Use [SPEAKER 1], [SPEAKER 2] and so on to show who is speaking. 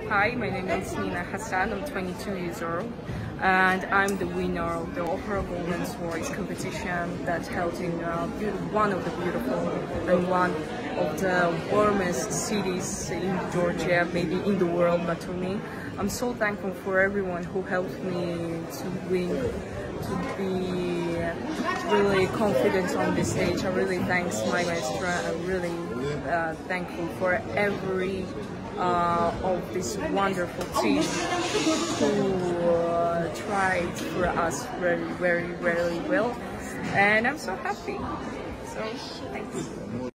[SPEAKER 1] Hi, my name is Elmina Hasan. I'm 22 years old, and I'm the winner of the Opera Women's Voice competition that held in one of the beautiful and one of the warmest cities in Georgia, maybe in the world, but to me. I'm so thankful for everyone who helped me to win, to be really confident on this stage. I really thank my maestro. I'm really thankful for every of this wonderful team who tried for us very well, and I'm so happy. So thanks.